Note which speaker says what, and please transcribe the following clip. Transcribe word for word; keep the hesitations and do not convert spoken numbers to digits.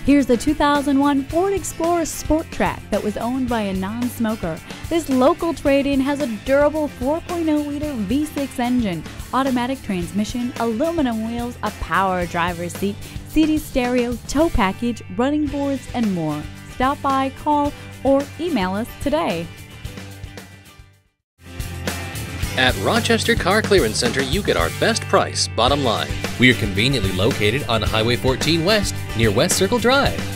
Speaker 1: Here's the two thousand one Ford Explorer Sport Track that was owned by a non-smoker. This local trade-in has a durable four point oh liter V six engine, automatic transmission, aluminum wheels, a power driver's seat, C D stereo, tow package, running boards, and more. Stop by, call, or email us today.
Speaker 2: At Rochester Car Clearance Center, you get our best price, bottom line.
Speaker 3: We are conveniently located on Highway fourteen West near West Circle Drive.